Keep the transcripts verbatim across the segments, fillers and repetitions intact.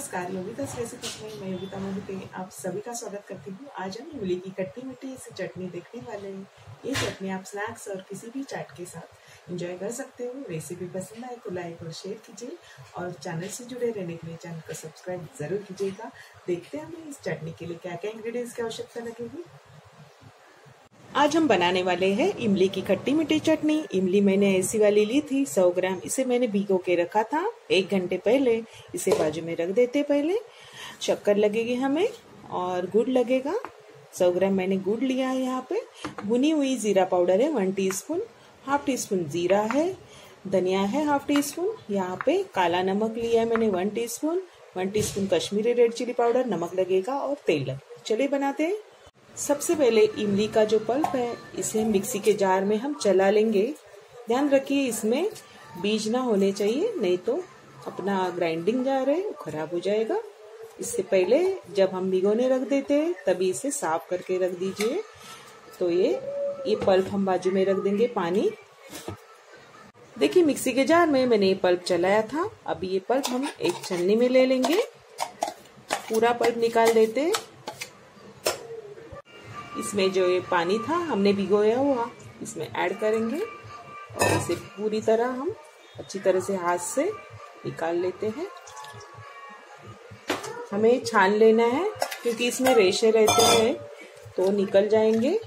नमस्कार, योगिता's रेसिपीज में मैं योगिता मोहिते आप सभी का स्वागत करती हूँ। आज हम इमली की खट्टी मीठी से चटनी देखने वाले हैं। ये चटनी आप स्नैक्स और किसी भी चाट के साथ एंजॉय कर सकते हो। रेसिपी पसंद आए तो लाइक और शेयर कीजिए और चैनल से जुड़े रहने के लिए चैनल को सब्सक्राइब जरूर कीजिएगा। देखते हैं हमें इस चटनी के लिए क्या क्या इंग्रेडिएंट्स की आवश्यकता लगेगी। आज हम बनाने वाले हैं इमली की खट्टी मीठी चटनी। इमली मैंने ऐसी वाली ली थी सौ ग्राम। इसे मैंने भिगो के रखा था एक घंटे पहले। इसे बाजू में रख देते पहले। शक्कर लगेगी हमें और गुड़ लगेगा। सौ ग्राम मैंने गुड़ लिया है। यहाँ पे भुनी हुई जीरा पाउडर है one teaspoon. Half teaspoon जीरा है। धनिया है हाफ टी स्पून। यहाँ पे काला नमक लिया है मैंने one teaspoon. One teaspoon Kashmiri red chilli powder नमक लगेगा और तेल लगेगा। चलिए बनाते हैं। सबसे पहले इमली का जो पल्प है इसे मिक्सी के जार में हम चला लेंगे। ध्यान रखिए इसमें बीज ना होने चाहिए, नहीं तो अपना ग्राइंडिंग जार है वो खराब हो जाएगा। इससे पहले जब हम भिगोने रख देते हैं तभी इसे साफ करके रख दीजिए। तो ये ये पल्प हम बाजू में रख देंगे। पानी देखिए मिक्सी के जार में मैंने ये पल्प चलाया था। अभी ये पल्प हम एक छन्नी में ले लेंगे। पूरा पल्प निकाल देते। इसमें जो ये पानी था हमने भिगोया हुआ इसमें ऐड करेंगे और इसे पूरी तरह हम अच्छी तरह से हाथ से निकाल लेते हैं। हमें छान लेना है क्योंकि इसमें रेशे रहते हैं तो निकल जाएंगे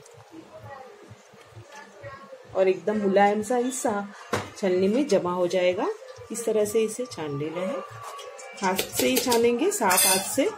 और एकदम मुलायम सा हिस्सा छलनी में जमा हो जाएगा। इस तरह से इसे छान लेना है। हाथ से ही छानेंगे, साफ हाथ से।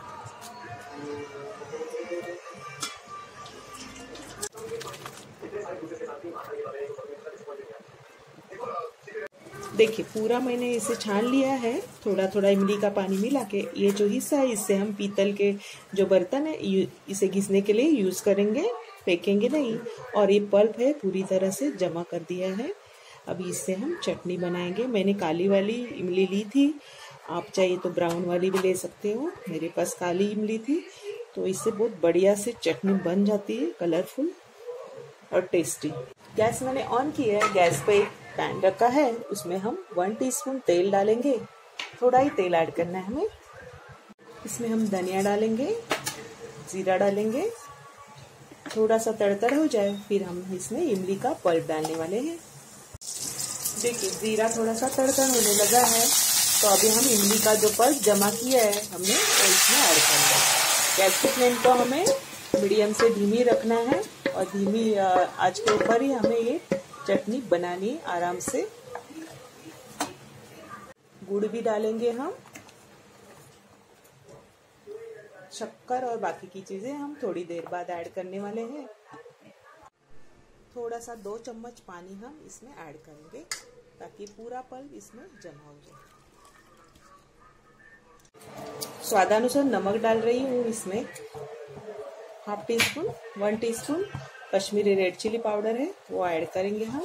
देखिए पूरा मैंने इसे छान लिया है। थोड़ा थोड़ा इमली का पानी मिला के ये जो हिस्सा है इससे हम पीतल के जो बर्तन है इसे घिसने के लिए यूज करेंगे, फेंकेंगे नहीं। और ये पल्प है पूरी तरह से जमा कर दिया है। अभी इससे हम चटनी बनाएंगे। मैंने काली वाली इमली ली थी, आप चाहिए तो ब्राउन वाली भी ले सकते हो। मेरे पास काली इमली थी तो इससे बहुत बढ़िया से चटनी बन जाती है, कलरफुल और टेस्टी। गैस मैंने ऑन किया है। गैस पे एक पैन रखा है, उसमें हम वन टीस्पून तेल डालेंगे। थोड़ा ही तेल ऐड करना है हमें। इसमें हम धनिया डालेंगे, जीरा डालेंगे। थोड़ा सा तड़तड़ हो जाए फिर हम इसमें इमली का पल्प डालने वाले हैं। देखिए जीरा थोड़ा सा तड़तड़ होने लगा है तो अभी हम इमली का जो पल्प जमा किया है हमने वो इसमें ऐड करना है। गैस के फ्लेम को हमें मीडियम से धीमी रखना है और धीमी आंच के ऊपर ही हमें ये चटनी बनानी आराम से। गुड़ भी डालेंगे हम। शक्कर और बाकी की चीजें हम थोड़ी देर बाद ऐड करने वाले हैं। थोड़ा सा दो चम्मच पानी हम इसमें ऐड करेंगे ताकि पूरा पल्प इसमें जमा हो जाए। स्वादानुसार नमक डाल रही हूँ इसमें। Half teaspoon one teaspoon Kashmiri red chilli powder है वो ऐड करेंगे हम।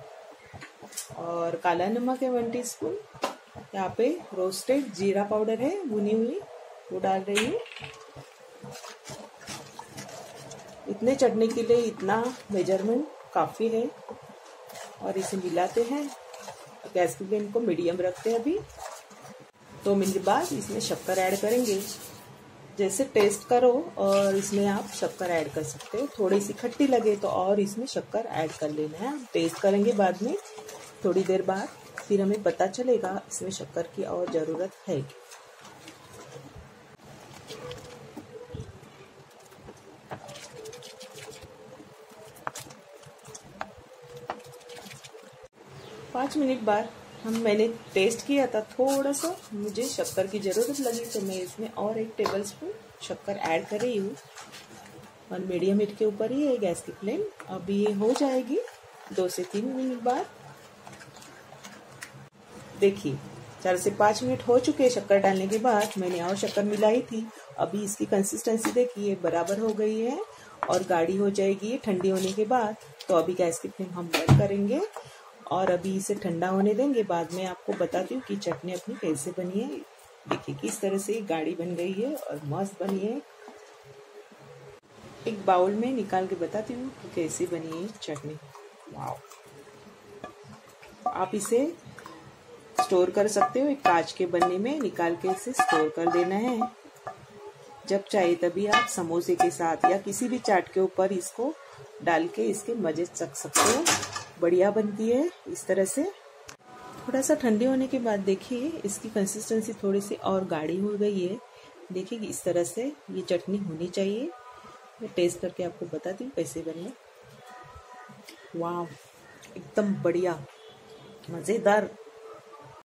और काला नमक है वन टीस्पून। यहाँ पे रोस्टेड जीरा पाउडर है भुनी हुई वो डाल रही हूँ। इतने चटनी के लिए इतना मेजरमेंट काफी है। और इसे मिलाते हैं। गैस की फ्लेम को मीडियम रखते हैं। अभी दो मिनट बाद इसमें शक्कर ऐड करेंगे। जैसे टेस्ट करो और इसमें आप शक्कर ऐड कर सकते हो। थोड़ी सी खट्टी लगे तो और इसमें शक्कर ऐड कर लेना है। टेस्ट करेंगे बाद में थोड़ी देर बाद, फिर हमें पता चलेगा इसमें शक्कर की और जरूरत है। पाँच मिनट बाद हम मैंने टेस्ट किया था, थोड़ा सा मुझे शक्कर की जरूरत लगी तो मैं इसमें और एक टेबल स्पून शक्कर ऐड कर रही हूँ। और मीडियम हीट के ऊपर ही है गैस की फ्लेम। अभी ये हो जाएगी दो से तीन मिनट बाद। देखिए चार से पाँच मिनट हो चुके हैं शक्कर डालने के बाद। मैंने और शक्कर मिलाई थी। अभी इसकी कंसिस्टेंसी देखिए बराबर हो गई है और गाढ़ी हो जाएगी ठंडी होने के बाद। तो अभी गैस की फ्लेम हम बंद करेंगे और अभी इसे ठंडा होने देंगे। बाद में आपको बताती हूँ कि चटनी अपनी कैसे बनी है। देखिए किस तरह से गाढ़ी बन गई है और मस्त बनी है। एक बाउल में निकाल के बताती हूँ कि कैसी बनी है चटनी। वाव! आप इसे स्टोर कर सकते हो। एक कांच के बन्ने में निकाल के इसे स्टोर कर देना है। जब चाहे तभी आप समोसे के साथ या किसी भी चाट के ऊपर इसको डाल के इसके मजे चख सकते हो। बढ़िया बनती है इस तरह से। थोड़ा सा ठंडे होने के बाद देखिए इसकी कंसिस्टेंसी थोड़ी सी और गाढ़ी हो गई है। देखिए इस तरह से ये चटनी होनी चाहिए। मैं टेस्ट करके आपको बताती हूँ कैसे बने। वाह, एकदम बढ़िया मज़ेदार